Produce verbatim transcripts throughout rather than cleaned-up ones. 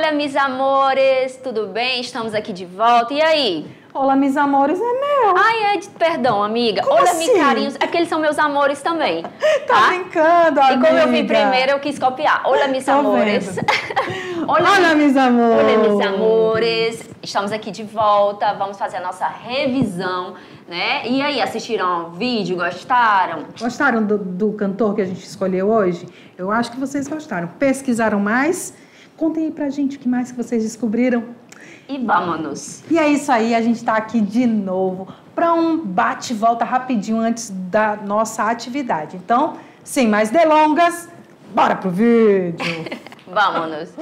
Olá, meus amores, tudo bem? Estamos aqui de volta. E aí? Olá, meus amores, é meu. Ai, é, perdão, amiga. Como Olá, assim? meus carinhos. É porque eles são meus amores também. Tá, tá brincando, amiga. E como eu vim primeiro, eu quis copiar. Olá, meus Tô amores. Olá, Olá, meus amores. Olá, meus amores. Estamos aqui de volta. Vamos fazer a nossa revisão, né? E aí, assistiram o vídeo? Gostaram? Gostaram do, do cantor que a gente escolheu hoje? Eu acho que vocês gostaram. Pesquisaram mais? Contem aí pra gente o que mais que vocês descobriram. E vamos! E é isso aí, a gente está aqui de novo para um bate-volta rapidinho antes da nossa atividade. Então, sem mais delongas, bora pro vídeo! Vamos!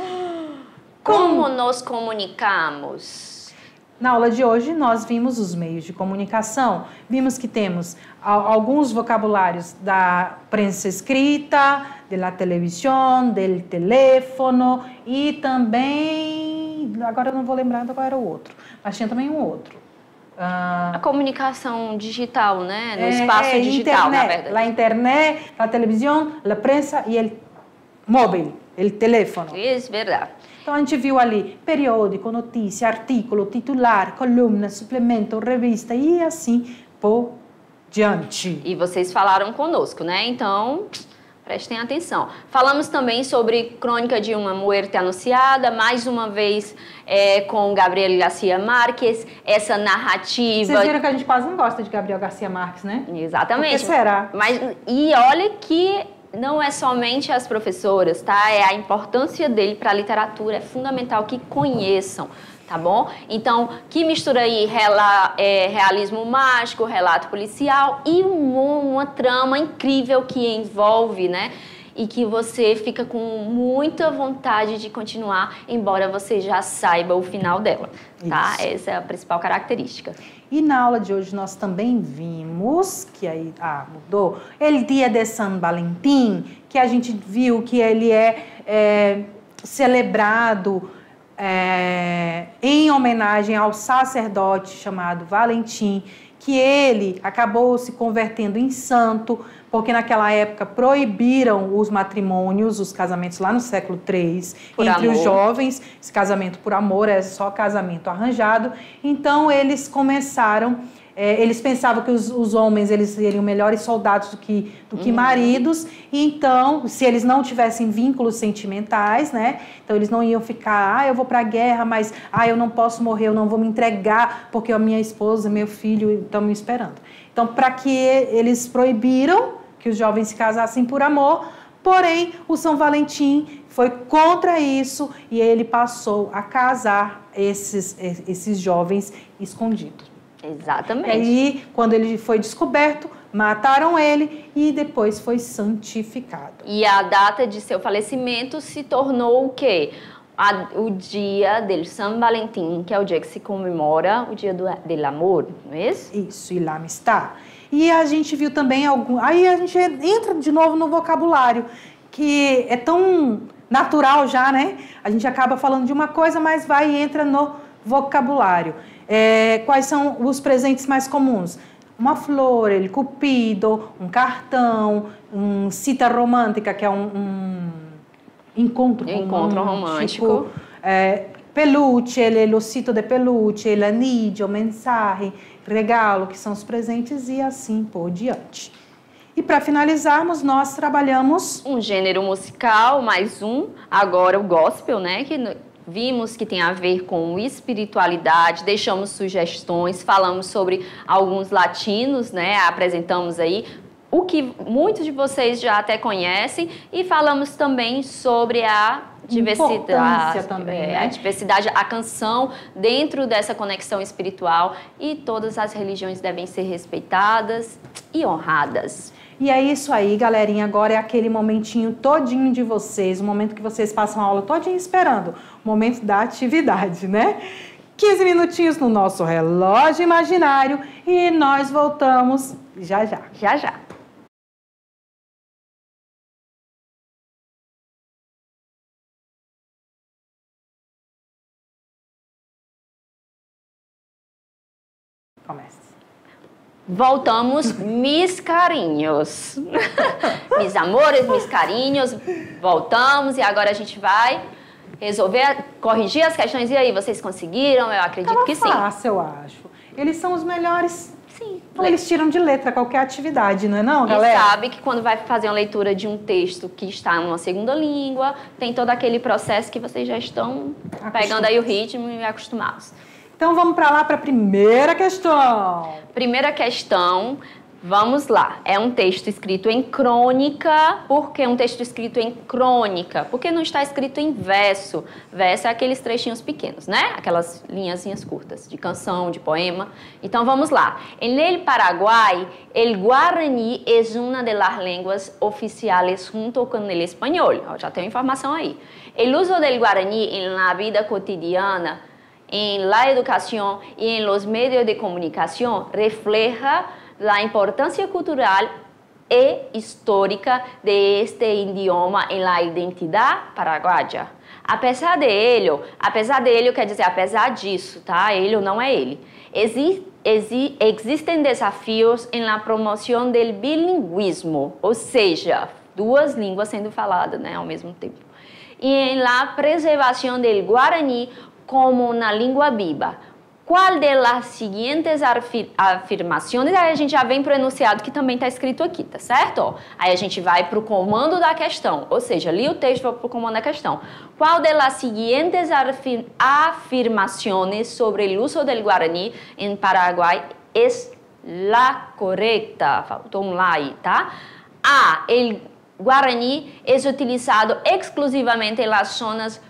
Como nos comunicamos? Na aula de hoje, nós vimos os meios de comunicação. Vimos que temos alguns vocabulários da prensa escrita, da televisão, do teléfono e também... Agora eu não vou lembrar qual era o outro, mas tinha também um outro. Uh, a comunicação digital, né? No é, espaço é, digital, internet, na verdade. La internet, la televisão, la prensa e o móvel, o telefone. Isso, verdade. Então a gente viu ali periódico, notícia, artículo, titular, coluna, suplemento, revista e assim por diante. E vocês falaram conosco, né? Então... prestem atenção. Falamos também sobre Crônica de uma Muerte Anunciada, mais uma vez é, com Gabriel Garcia Marques, essa narrativa... Vocês viram que a gente quase não gosta de Gabriel Garcia Marques, né? Exatamente. Por que será? Mas, e olha que não é somente as professoras, tá? É a importância dele para a literatura, é fundamental que conheçam. Tá bom? Então, que mistura aí rela, é, realismo mágico, relato policial e um, uma trama incrível que envolve, né? E que você fica com muita vontade de continuar, embora você já saiba o final dela, tá? Isso. Essa é a principal característica. E na aula de hoje nós também vimos, que aí, ah, mudou, El Dia de San Valentín, que a gente viu que ele é, é celebrado... É, em homenagem ao sacerdote chamado Valentim, que ele acabou se convertendo em santo, porque naquela época proibiram os matrimônios, os casamentos lá no século três, por entre amor. Os jovens, esse casamento por amor é só casamento arranjado. Então eles começaram... É, eles pensavam que os, os homens eles seriam melhores soldados do que, do que uhum. maridos, e então, se eles não tivessem vínculos sentimentais, né? Então eles não iam ficar, ah, eu vou para a guerra, mas ah, eu não posso morrer, eu não vou me entregar, porque a minha esposa, meu filho estão me esperando. Então, para que eles proibiram que os jovens se casassem por amor, porém, o São Valentim foi contra isso e ele passou a casar esses, esses jovens escondidos. Exatamente. E aí, quando ele foi descoberto, mataram ele e depois foi santificado. E a data de seu falecimento se tornou o quê? A, o dia de São Valentim, que é o dia que se comemora o dia do, do amor, não é isso? Isso, e lá está. E a gente viu também algum... Aí a gente entra de novo no vocabulário, que é tão natural já, né? A gente acaba falando de uma coisa, mas vai e entra no vocabulário. É, quais são os presentes mais comuns? Uma flor, ele cupido, um cartão, um cita romântica, que é um, um encontro, encontro romântico. romântico. É, peluche, ele, o cito de peluche, el anillo, mensagem, regalo, que são os presentes e assim por diante. E para finalizarmos, nós trabalhamos... um gênero musical, mais um, agora o gospel, né? Que... vimos que tem a ver com espiritualidade, deixamos sugestões, falamos sobre alguns latinos, né? Apresentamos aí o que muitos de vocês já até conhecem e falamos também sobre a diversidade, também, é, né? a diversidade, a canção dentro dessa conexão espiritual e todas as religiões devem ser respeitadas e honradas. E é isso aí, galerinha. Agora é aquele momentinho todinho de vocês, o momento que vocês passam a aula todinho esperando, o momento da atividade, né? quinze minutinhos no nosso relógio imaginário e nós voltamos já já. Já já. Comece. Voltamos, mis carinhos. Mis amores, mis carinhos. Voltamos e agora a gente vai resolver, corrigir as questões. E aí, vocês conseguiram? Eu acredito Tava que sim. fácil, eu acho. Eles são os melhores. Sim. Então, eles tiram de letra qualquer atividade, não é não, E galera? sabe que quando vai fazer uma leitura de um texto que está numa segunda língua, tem todo aquele processo que vocês já estão pegando aí o ritmo e acostumados. Então, vamos para lá para a primeira questão. Primeira questão, vamos lá. É um texto escrito em crônica. Por que um texto escrito em crônica? Porque não está escrito em verso. Verso é aqueles trechinhos pequenos, né? Aquelas linhazinhas curtas de canção, de poema. Então, vamos lá. En el Paraguay, el guaraní es una de las lenguas oficiales junto con el español. Ó, já tenho informação aí. El uso del guaraní en la vida cotidiana, en la educación y en los medios de comunicación refleja la importancia cultural e histórica de este idioma en la identidad paraguaya. Apesar de ello, apesar de ello quer dizer apesar disso, tá? Ele não é ele. Exi, exi, existem desafios em la promoção del bilingüismo, ou seja, duas línguas sendo faladas, né, ao mesmo tempo. E em la preservação del guaraní como uma língua viva. Qual de las seguintes afirmações? Aí a gente já vem para o enunciado que também está escrito aqui, tá certo? Ó, aí a gente vai para o comando da questão, ou seja, li o texto e vou para o comando da questão. Qual de las seguintes afirmações sobre o uso del guaraní em Paraguai é la correcta? Faltou um lá aí, tá? A. El guaraní é utilizado exclusivamente em las zonas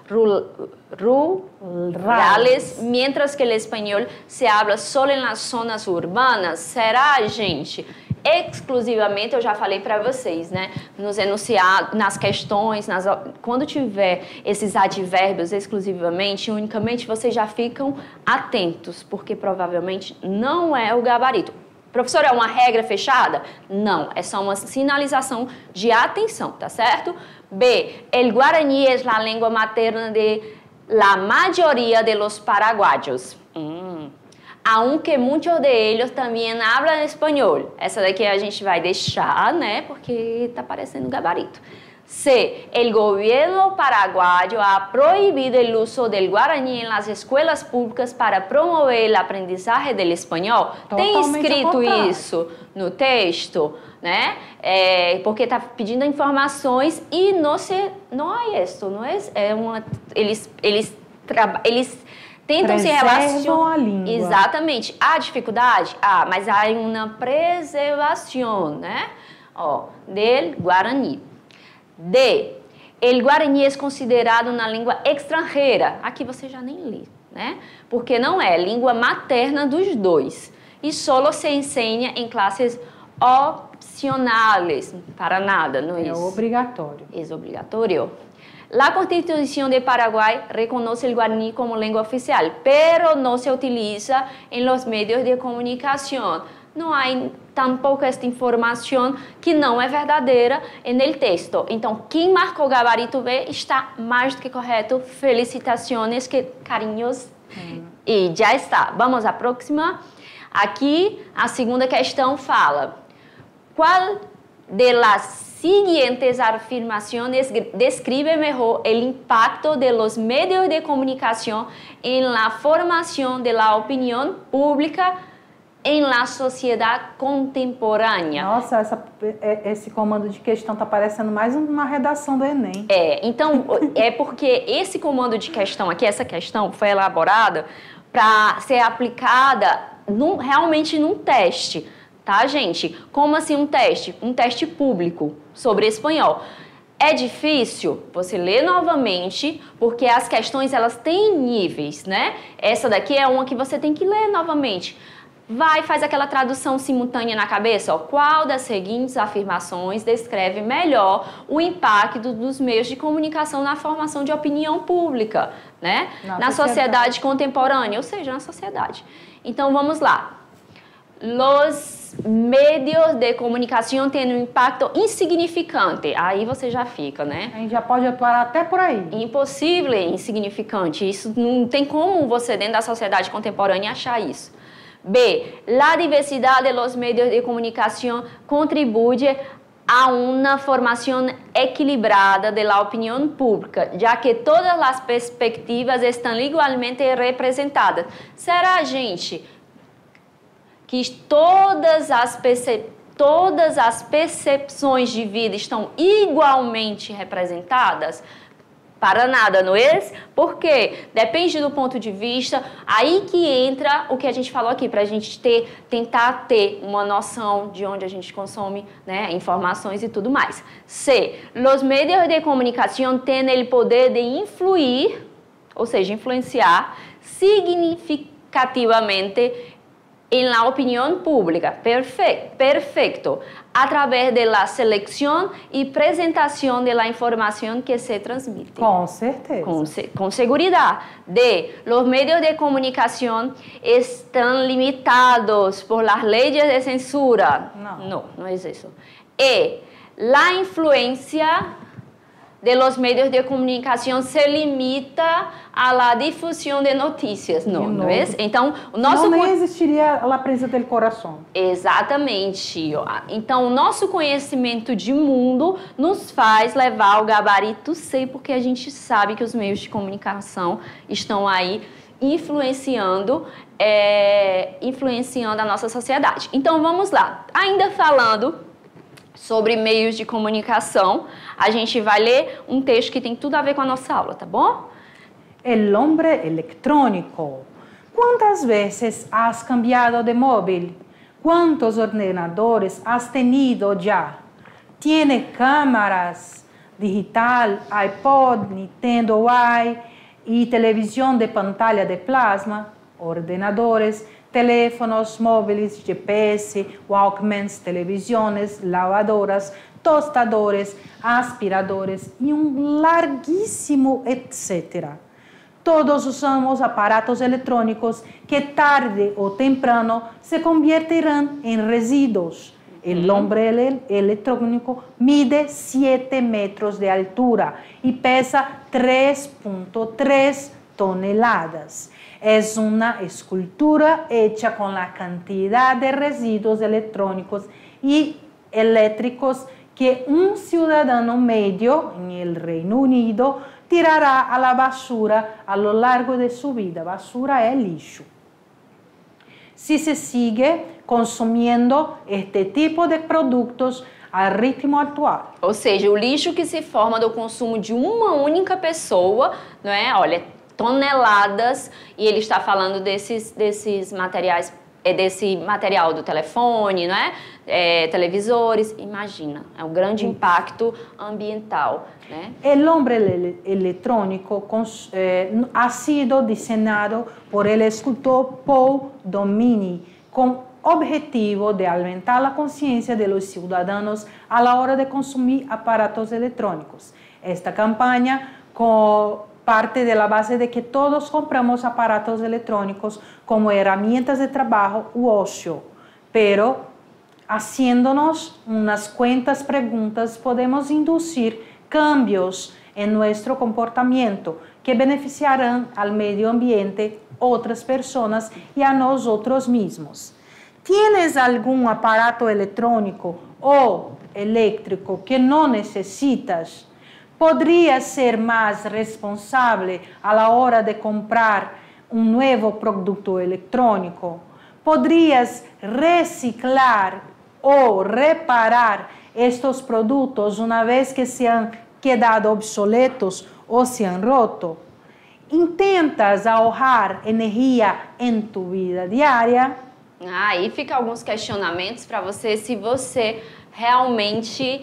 rurales, mientras que o espanhol se habla só em las zonas urbanas. Será, gente? Exclusivamente, eu já falei para vocês, né? Nos enunciados, nas questões, nas, quando tiver esses advérbios exclusivamente, unicamente, vocês já ficam atentos, porque provavelmente não é o gabarito. Professor, é uma regra fechada? Não, é só uma sinalização de atenção, tá certo? B. El guaraní es la lengua materna de la mayoría de los paraguayos. Hum. Aunque muchos de ellos también hablan español. Essa daqui a gente vai deixar, né? Porque tá parecendo gabarito. C. El gobierno paraguayo ha prohibido el uso del guaraní en las escuelas públicas para promover el aprendizaje del espanhol. Tem escrito isso no texto, né? É, porque está pedindo informações e não se, não é isso, não é, é uma, eles, eles, eles tentam se relacionar. A língua. Exatamente. Há dificuldade? Ah, mas há uma preservação, né? Ó, del guaraní. D. El guaraní é considerado uma língua estrangeira. Aqui você já nem lê, né? Porque não é língua materna dos dois. E só se ensina em classes opcionales. Para nada, não é isso? É obrigatório. É obrigatório. La Constitución de Paraguay reconoce el guaraní como lengua oficial, pero no se utiliza en los medios de comunicación. Não há tampouco esta informação que não é verdadeira no texto. Então, quem marcou gabarito B está mais do que correto. Felicitações, que carinhos. Hum. E já está. Vamos à próxima. Aqui, a segunda questão fala: qual de las siguientes afirmaciones describe mejor el impacto de los medios de comunicación en la formación de la opinión pública em la sociedade contemporânea? Nossa, essa, esse comando de questão está parecendo mais uma redação do Enem. É, então, é porque esse comando de questão aqui, essa questão foi elaborada para ser aplicada num, realmente num teste, tá, gente? Como assim um teste? Um teste público sobre espanhol. É difícil você ler novamente, porque as questões, elas têm níveis, né? Essa daqui é uma que você tem que ler novamente. Vai, faz aquela tradução simultânea na cabeça, ó. Qual das seguintes afirmações descreve melhor o impacto dos meios de comunicação na formação de opinião pública, né? Na, na sociedade. sociedade contemporânea, ou seja, na sociedade. Então, vamos lá. Los medios de comunicação têm um impacto insignificante. Aí você já fica, né? A gente já pode atuar até por aí. Impossível, insignificante. Isso não tem como você, dentro da sociedade contemporânea, achar isso. B. La diversidad de los medios de comunicación contribuye a una formación equilibrada de la opinión pública, ya que todas las perspectivas están igualmente representadas. Será, gente, que todas as, perce todas as percepções de vida estão igualmente representadas? Para nada, não é? Porque depende do ponto de vista, aí que entra o que a gente falou aqui, para a gente ter, tentar ter uma noção de onde a gente consome, né, informações e tudo mais. C. Los medios de comunicação têm o poder de influir, ou seja, influenciar significativamente en la opinión pública, perfecto, perfecto, a través de la selección y presentación de la información que se transmite. Com certeza. Con, con seguridad. D. Los medios de comunicación están limitados por las leyes de censura. No. No, no es eso. E. La influencia de los medios de comunicação se limita à la difusão de notícias, não, não é? Então, o nosso... Não existiria a presa do coração. Exatamente. Então, o nosso conhecimento de mundo nos faz levar ao gabarito C, porque a gente sabe que os meios de comunicação estão aí influenciando, é, influenciando a nossa sociedade. Então, vamos lá. Ainda falando sobre meios de comunicação, a gente vai ler um texto que tem tudo a ver com a nossa aula, tá bom? El hombre electrónico. ¿Cuántas veces has cambiado de móvil? ¿Cuántos ordenadores has tenido ya? ¿Tiene cámaras digital, iPod, Nintendo Wii y televisión de pantalla de plasma, ordenadores, teléfonos móviles, G P S, Walkmans, televisões, lavadoras, tostadores, aspiradores e um larguíssimo etcétera. Todos usamos aparatos eletrônicos que tarde ou temprano se convertirão em resíduos. El hombre ele electrónico mide siete metros de altura e pesa três vírgula três toneladas. Es una escultura hecha con la cantidad de residuos electrónicos y eléctricos que un ciudadano medio en el Reino Unido tirará a la basura a lo largo de su vida. Basura es lixo. Si se sigue consumiendo este tipo de productos ao ritmo atual. Ou seja, o lixo que se forma do consumo de uma única pessoa, não é? Olha, toneladas, e ele está falando desses, desses materiais, é desse material do telefone, não é? É, televisores, imagina, é um grande impacto ambiental, né? El hombre electrónico eh, ha sido diseñado por el escultor Paul Domini con objetivo de aumentar a consciência de los ciudadanos a la hora de consumir aparatos electrónicos. Esta campaña con parte de la base de que todos compramos aparatos electrónicos como herramientas de trabajo u ocio, pero haciéndonos unas cuantas preguntas podemos inducir cambios en nuestro comportamiento que beneficiarán al medio ambiente, otras personas y a nosotros mismos. ¿Tienes algún aparato electrónico o eléctrico que no necesitas? ¿Podrías ser más responsable a la hora de comprar un nuevo producto electrónico? ¿Podrías reciclar o reparar estos productos una vez que se han quedado obsoletos o se han roto? ¿Intentas ahorrar energia em tu vida diária? Ah, aí fica alguns questionamentos para você, se você realmente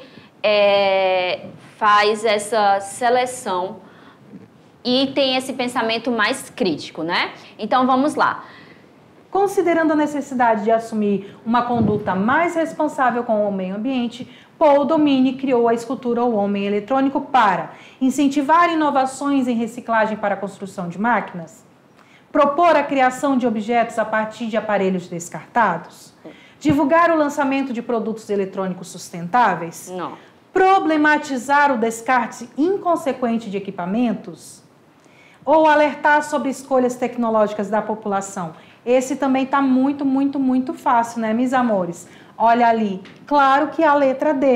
é, faz essa seleção e tem esse pensamento mais crítico, né? Então, vamos lá. Considerando a necessidade de assumir uma conduta mais responsável com o meio ambiente, Paul Domini criou a escultura O Homem Eletrônico para incentivar inovações em reciclagem para a construção de máquinas, propor a criação de objetos a partir de aparelhos descartados, divulgar o lançamento de produtos eletrônicos sustentáveis, Não. problematizar o descarte inconsequente de equipamentos ou alertar sobre escolhas tecnológicas da população. Esse também está muito, muito, muito fácil, né, meus amores? Olha ali, claro que a letra D,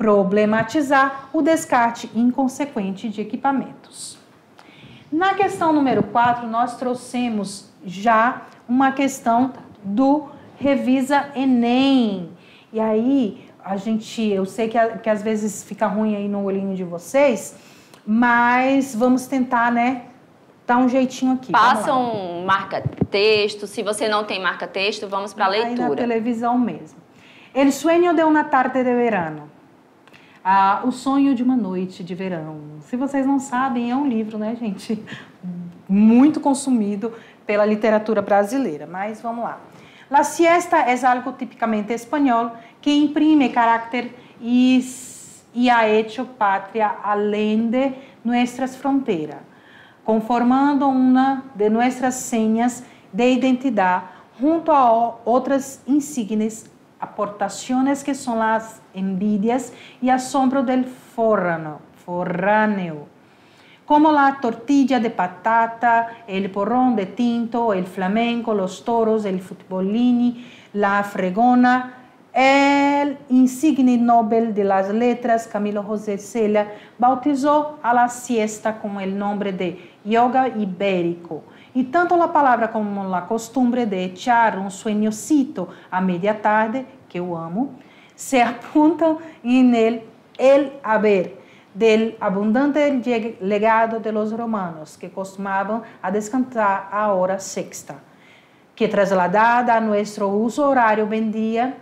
problematizar o descarte inconsequente de equipamentos. Na questão número quatro, nós trouxemos já uma questão do Revisa Enem. E aí, a gente, eu sei que, que às vezes fica ruim aí no olhinho de vocês, mas vamos tentar, né, dar um jeitinho aqui. Passa um marca-texto. Se você não tem marca-texto, vamos para a leitura. Aí na televisão mesmo. El sueño de una tarde de verano. Ah, o sonho de uma noite de verão. Se vocês não sabem, é um livro, né, gente? Muito consumido pela literatura brasileira. Mas vamos lá. La siesta es algo típicamente español que imprime carácter y, y ha hecho patria além nuestras fronteras, conformando una de nuestras señas de identidad junto a otras insignes aportaciones que son las envidias y asombro del forrano, forráneo, como la tortilla de patata, el porrón de tinto, el flamenco, los toros, el futbolini, la fregona, el insigne Nobel de las letras, Camilo José Cela, bautizó a la siesta con el nombre de yoga ibérico. Y tanto la palabra como la costumbre de echar un sueñocito a media tarde, que eu amo, se apuntan en el, el haber del abundante legado de los romanos, que costumaban a descansar a hora sexta, que trasladada a nuestro uso horario vendía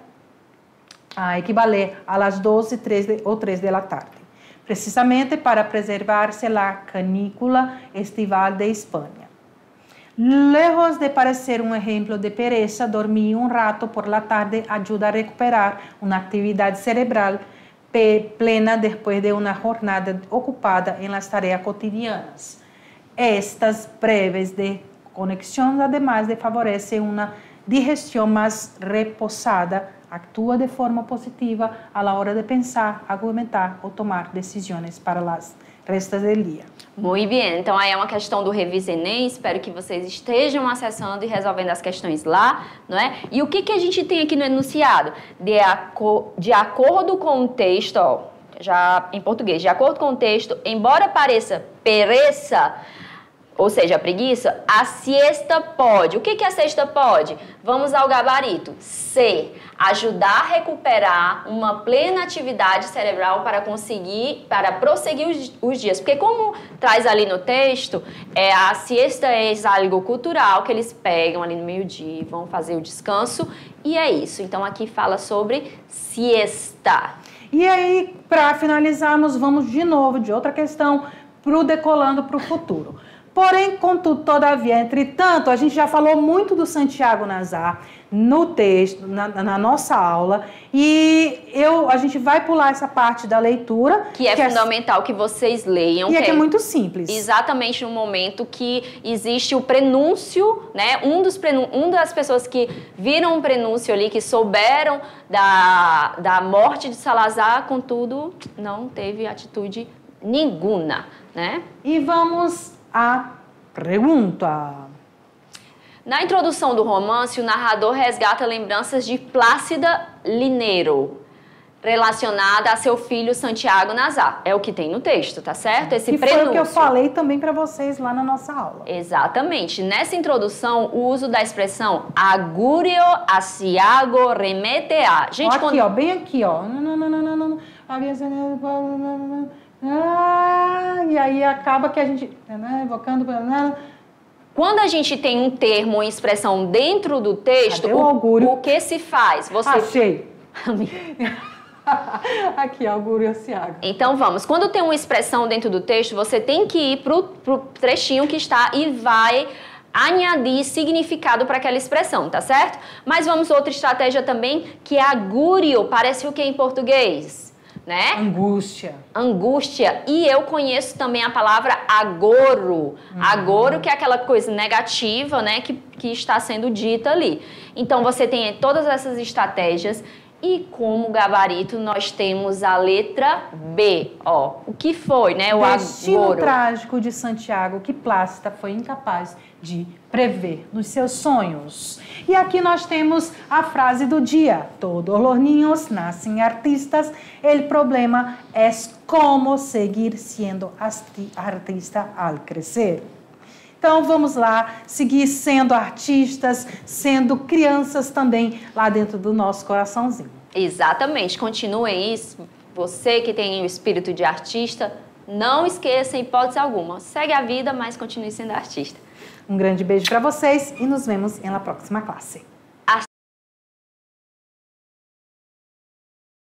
a equivaler a las doze treze ou três da tarde, precisamente para preservar-se la canícula estival de Espanha. Lejos de parecer um exemplo de pereza, dormir um rato por la tarde ajuda a recuperar uma atividade cerebral plena depois de uma jornada ocupada em las tareas cotidianas. Estas breves de conexão, además de favorecer uma digestão mais reposada, atua de forma positiva a la hora de pensar, argumentar ou tomar decisões para as restas do dia. Muito bem, então aí é uma questão do Revisa Enem, espero que vocês estejam acessando e resolvendo as questões lá, não é? E o que, que a gente tem aqui no enunciado? De, aco de acordo com o texto, ó, já em português, de acordo com o texto, embora pareça pereça, ou seja, a preguiça, a siesta pode. O que, que a siesta pode? Vamos ao gabarito. C. Ajudar a recuperar uma plena atividade cerebral para conseguir, para prosseguir os, os dias. Porque como traz ali no texto, é, a siesta é algo cultural que eles pegam ali no meio-dia, vão fazer o descanso e é isso. Então aqui fala sobre siesta. E aí, para finalizarmos, vamos de novo de outra questão pro decolando para o futuro. Porém, contudo, todavia, entretanto, a gente já falou muito do Santiago Nazar no texto, na, na nossa aula, e eu, a gente vai pular essa parte da leitura. Que é que fundamental é, que vocês leiam. E é que é muito simples. Exatamente no momento que existe o prenúncio, né? Um dos prenú um das pessoas que viram um prenúncio ali, que souberam da, da morte de Salazar, contudo, não teve atitude nenhuma, né? E vamos à pergunta. Na introdução do romance, o narrador resgata lembranças de Plácida Lineiro, relacionada a seu filho Santiago Nazar. É o que tem no texto, tá certo? Esse e prenúncio. Foi o que eu falei também para vocês lá na nossa aula. Exatamente. Nessa introdução, o uso da expressão augurio asiago remete a. Gente, aqui, quando... ó, bem aqui, ó. Ah, e aí acaba que a gente evocando. Quando a gente tem um termo ou expressão dentro do texto, o, o, o que se faz? Você... Achei. Aqui, augúrio asiago. Então vamos, quando tem uma expressão dentro do texto, você tem que ir pro, pro trechinho que está e vai añadir significado para aquela expressão, tá certo? Mas vamos a outra estratégia também, que é agúrio, parece o que em português? Né? Angústia. Angústia. E eu conheço também a palavra agoro. Uhum. Agoro, que é aquela coisa negativa, né? Que, que está sendo dita ali. Então, você tem todas essas estratégias E como gabarito, nós temos a letra B, ó. O que foi, né? O Destino agouro. trágico de Santiago que Plácida foi incapaz de prever nos seus sonhos. E aqui nós temos a frase do dia. Todos os niños nascem artistas. O problema é como seguir sendo artista ao crescer. Então, vamos lá, seguir sendo artistas, sendo crianças também lá dentro do nosso coraçãozinho. Exatamente, continuem isso. Você que tem o espírito de artista, não esqueça, em hipótese alguma. Segue a vida, mas continue sendo artista. Um grande beijo para vocês e nos vemos na próxima classe.